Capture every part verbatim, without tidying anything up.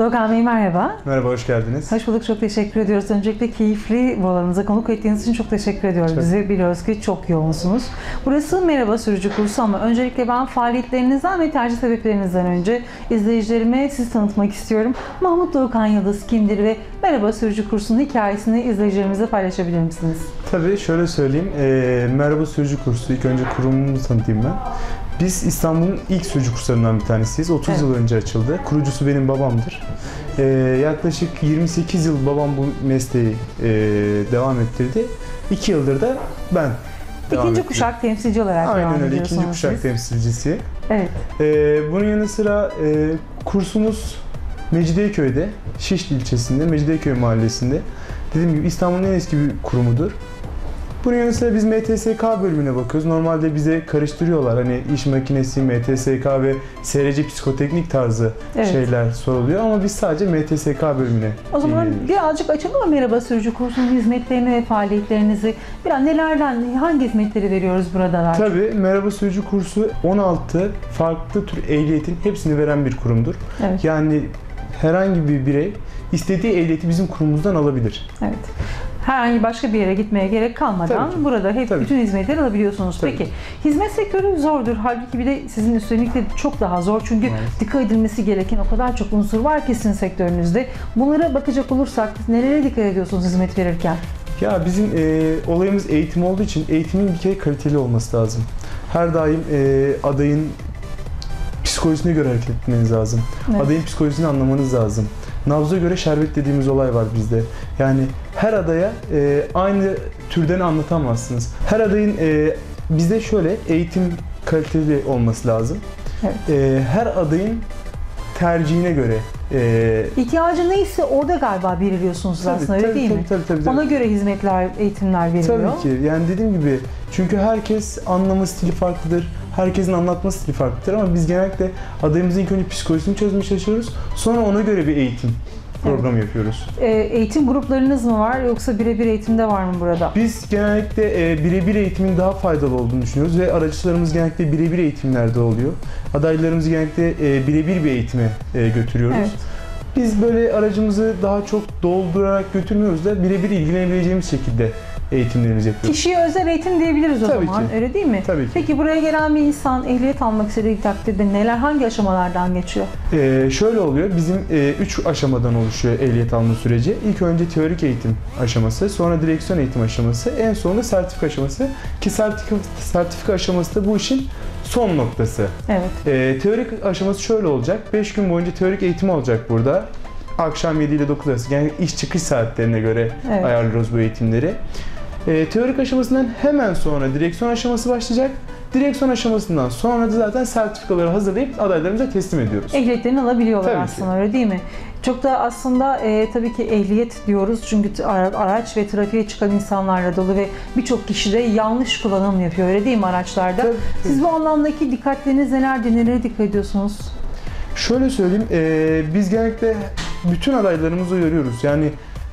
Doğukan Bey merhaba. Merhaba, hoş geldiniz. Hoş bulduk, çok teşekkür ediyoruz. Öncelikle keyifli vlogunuza konuk ettiğiniz için çok teşekkür ediyoruz. Çok. Bizi biliyoruz ki çok yoğunsunuz. Burası Merhaba Sürücü Kursu ama öncelikle ben faaliyetlerinizden ve tercih sebeplerinizden önce izleyicilerime sizi tanıtmak istiyorum. Mahmut Doğukan Yıldız kimdir ve Merhaba Sürücü Kursu'nun hikayesini izleyicilerimize paylaşabilir misiniz? Tabii şöyle söyleyeyim, e, Merhaba Sürücü Kursu, ilk önce kurumumuzu tanıtayım ben. Biz İstanbul'un ilk sürücü kurslarından bir tanesiyiz. otuz Evet. yıl önce açıldı. Kurucusu benim babamdır. E, yaklaşık yirmi sekiz yıl babam bu mesleği e, devam ettirdi. iki yıldır da ben devam İkinci ettim. kuşak temsilci olarak Aynen devam öyle, ediyorsunuz ikinci kuşak siz. temsilcisi. Evet. E, bunun yanı sıra e, kursumuz Mecidiyeköy'de, Şişli ilçesinde, Mecidiyeköy mahallesinde. Dediğim gibi İstanbul'un en eski bir kurumudur. Bunun yanı sıra biz M T S K bölümüne bakıyoruz. Normalde bize karıştırıyorlar. Hani iş makinesi, M T S K ve S R C psikoteknik tarzı Evet. şeyler soruluyor. Ama biz sadece M T S K bölümüne O zaman ilgileniyoruz. birazcık açalım mı Merhaba Sürücü Kursu'nun hizmetlerini ve faaliyetlerinizi? Biraz nelerden, hangi hizmetleri veriyoruz burada? Tabii Merhaba Sürücü Kursu on altı farklı tür ehliyetin hepsini veren bir kurumdur. Evet. Yani herhangi bir birey istediği ehliyeti bizim kurumumuzdan alabilir. Evet. Herhangi başka bir yere gitmeye gerek kalmadan Tabii ki. burada hep Tabii. bütün hizmetleri alabiliyorsunuz. Tabii. Peki hizmet sektörü zordur. Halbuki bir de sizin üstünlük de çok daha zor. Çünkü Maalesef. dikkat edilmesi gereken o kadar çok unsur var ki sizin sektörünüzde. Bunlara bakacak olursak nelere dikkat ediyorsunuz hizmet verirken? Ya bizim e, olayımız eğitim olduğu için eğitimin bir kere kaliteli olması lazım. Her daim e, adayın psikolojisine göre hareket etmeniz lazım. Evet. Adayın psikolojisini anlamanız lazım. Nabza göre şerbet dediğimiz olay var bizde. Yani her adaya e, aynı türden anlatamazsınız. Her adayın e, bizde şöyle eğitim kaliteli olması lazım. Evet. E, her adayın tercihine göre e, İhtiyacı neyse orada galiba belirliyorsunuz tabii, aslında öyle tabii, değil tabii, mi? Tabii, tabii, tabii. Ona göre hizmetler, eğitimler veriliyor. Tabii ki. Yani dediğim gibi çünkü herkes anlama stili farklıdır. Herkesin anlatma stili farklıdır ama biz genellikle adayımızın ilk önce psikolojisini çözmeye çalışıyoruz. Sonra ona göre bir eğitim programı yapıyoruz. E, eğitim gruplarınız mı var yoksa birebir eğitimde var mı burada? Biz genellikle e, birebir eğitimin daha faydalı olduğunu düşünüyoruz ve araçlarımız genellikle birebir eğitimlerde oluyor. Adaylarımızı genellikle e, birebir bir eğitime e, götürüyoruz. Evet. Biz böyle aracımızı daha çok doldurarak götürmüyoruz da birebir ilgilenebileceğimiz şekilde eğitimlerimizi yapıyoruz. Kişiye özel eğitim diyebiliriz o Tabii zaman. ki. Öyle değil mi? Tabii ki. Peki buraya gelen bir insan ehliyet almak istediği takdirde neler, hangi aşamalardan geçiyor? Ee, şöyle oluyor, bizim e, üç aşamadan oluşuyor ehliyet alma süreci. İlk önce teorik eğitim aşaması, sonra direksiyon eğitim aşaması, en sonunda sertifika aşaması. Ki sertifika, sertifika aşaması da bu işin son noktası. Evet. Ee, teorik aşaması şöyle olacak, beş gün boyunca teorik eğitim olacak burada. Akşam yedi ile dokuz arası, yani iş çıkış saatlerine göre Evet. ayarlıyoruz bu eğitimleri. Ee, teorik aşamasından hemen sonra direksiyon aşaması başlayacak. Direksiyon aşamasından sonra da zaten sertifikaları hazırlayıp adaylarımıza teslim ediyoruz. Ehliyetlerini alabiliyorlar Tabii ki. aslında öyle değil mi? Çok da aslında e, tabii ki ehliyet diyoruz çünkü ara- araç ve trafiğe çıkan insanlarla dolu ve birçok kişi de yanlış kullanım yapıyor öyle değil mi araçlarda? Tabii, tabii. Siz bu anlamdaki dikkatleriniz nelerdir, nelere dikkat ediyorsunuz? Şöyle söyleyeyim, e, biz genellikle bütün adaylarımızı uyarıyoruz. Yani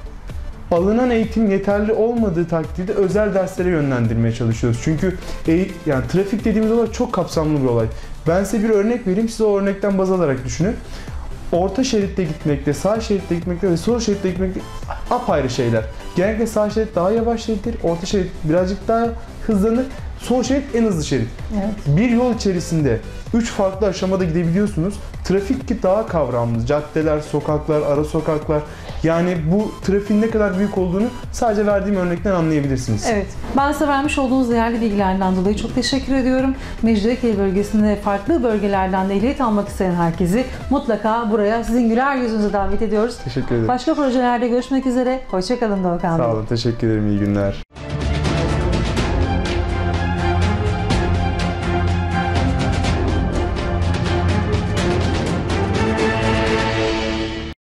alınan eğitim yeterli olmadığı takdirde özel derslere yönlendirmeye çalışıyoruz. Çünkü e, yani trafik dediğimiz olay çok kapsamlı bir olay. Ben size bir örnek vereyim, siz o örnekten baz alarak düşünün. Orta şeritte gitmekle, sağ şeritte gitmekle ve sol şeritte gitmekle apayrı şeyler. Genellikle sağ şerit daha yavaş şerittir, orta şerit birazcık daha hızlanır, sol şerit en hızlı şerit. Evet. Bir yol içerisinde üç farklı aşamada gidebiliyorsunuz. Trafik ki daha kavramlı. Caddeler, sokaklar, ara sokaklar. Yani bu trafiğin ne kadar büyük olduğunu sadece verdiğim örnekten anlayabilirsiniz. Evet. Ben size vermiş olduğunuz değerli bilgilerden dolayı çok teşekkür ediyorum. Mecidiyeköy bölgesinde farklı bölgelerden de ehliyet almak isteyen herkesi mutlaka buraya sizin güler yüzünüze davet ediyoruz. Teşekkür ederim. Başka projelerde görüşmek üzere. Hoşça kalın Doğukan Bey. Sağ olun. Teşekkür ederim. İyi günler.